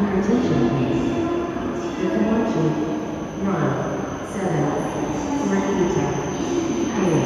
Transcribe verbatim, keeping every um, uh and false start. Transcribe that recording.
Your attention, please. The Komachi one seven Rakita